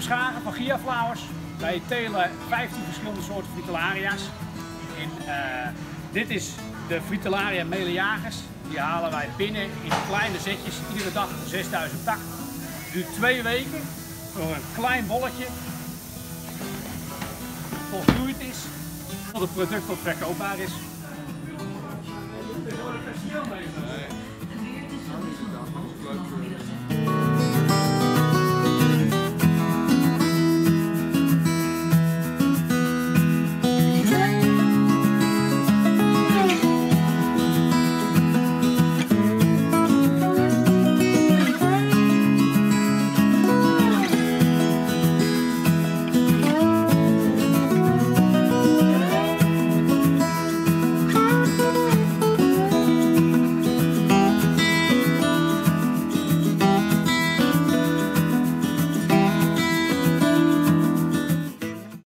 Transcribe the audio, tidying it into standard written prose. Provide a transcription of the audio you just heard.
Verscharen van Gia Flowers. Wij telen 15 verschillende soorten fritellaria's. Dit is de Fritellaria Meleagris. Die halen wij binnen in kleine zetjes, iedere dag 6000 tak. Het duurt 2 weken voor een klein bolletje. Volgroeid is, tot het product tot verkoopbaar is. Nee.